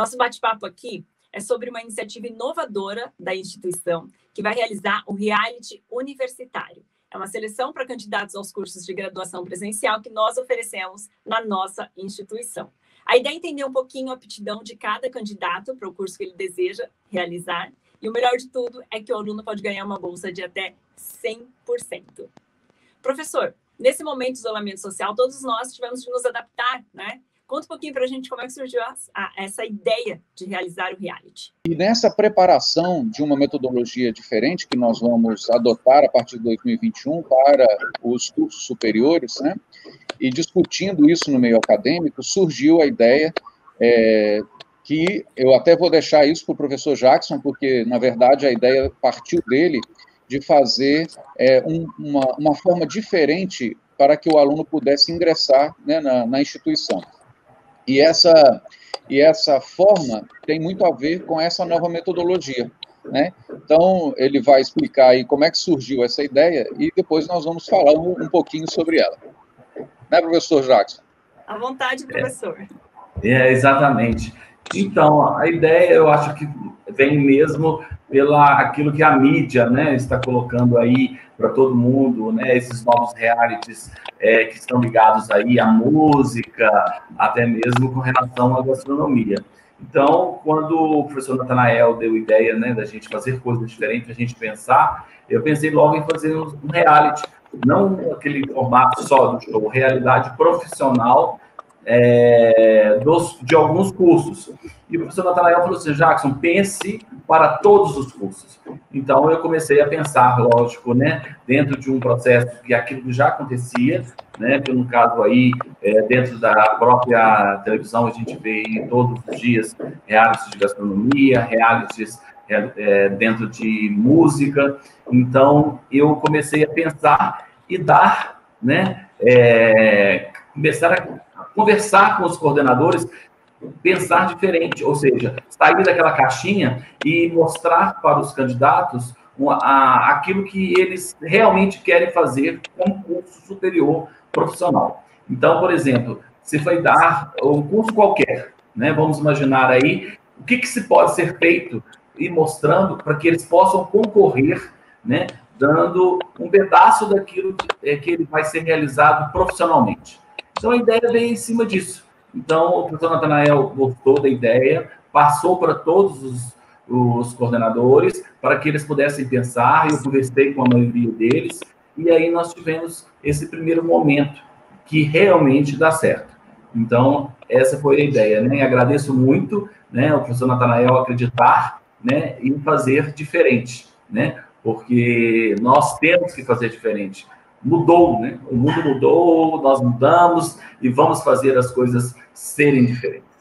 Nosso bate-papo aqui é sobre uma iniciativa inovadora da instituição que vai realizar o Reality Universitário. É uma seleção para candidatos aos cursos de graduação presencial que nós oferecemos na nossa instituição. A ideia é entender um pouquinho a aptidão de cada candidato para o curso que ele deseja realizar. E o melhor de tudo é que o aluno pode ganhar uma bolsa de até 100%. Professor, nesse momento de isolamento social, todos nós tivemos de nos adaptar, né? Conta um pouquinho para a gente como é que surgiu essa ideia de realizar o reality. E nessa preparação de uma metodologia diferente que nós vamos adotar a partir de 2021 para os cursos superiores, né? E discutindo isso no meio acadêmico, surgiu a ideia que eu até vou deixar isso para o professor Jackson, porque, na verdade, a ideia partiu dele de fazer uma forma diferente para que o aluno pudesse ingressar, né, na instituição. E essa forma tem muito a ver com essa nova metodologia, né? Então, ele vai explicar aí como é que surgiu essa ideia e depois nós vamos falar um pouquinho sobre ela. Né, professor Jackson? À vontade, professor. Exatamente. Então, a ideia, eu acho que vem mesmo aquilo que a mídia, né, está colocando aí para todo mundo, né, esses novos realities que estão ligados aí à música, até mesmo com relação à gastronomia. Então, quando o professor Natanael deu ideia, né, da gente fazer coisas diferentes, a gente pensar, eu pensei logo em fazer um reality, não aquele formato só do show, realidade profissional de alguns cursos. E o professor Natanael falou assim, Jackson, pense para todos os cursos. Então, eu comecei a pensar, lógico, né, dentro de um processo que aquilo já acontecia, né, que no caso aí, dentro da própria televisão, a gente vê aí todos os dias realities de gastronomia, realities dentro de música. Então, eu comecei a pensar e dar, né, começar a conversar com os coordenadores, pensar diferente, ou seja, sair daquela caixinha e mostrar para os candidatos aquilo que eles realmente querem fazer com um curso superior profissional. Então, por exemplo, se foi dar um curso qualquer, né, vamos imaginar aí, o que se pode ser feito e mostrando para que eles possam concorrer, né, dando um pedaço daquilo que ele vai ser realizado profissionalmente. Então, a ideia veio em cima disso. Então, o professor Natanael gostou da ideia, passou para todos os coordenadores, para que eles pudessem pensar, eu conversei com a maioria deles, e aí nós tivemos esse primeiro momento, que realmente dá certo. Então, essa foi a ideia, né? E agradeço muito, né, o professor Natanael acreditar, né, em fazer diferente, né? Porque nós temos que fazer diferente. Mudou, né? O mundo mudou, nós mudamos e vamos fazer as coisas serem diferentes.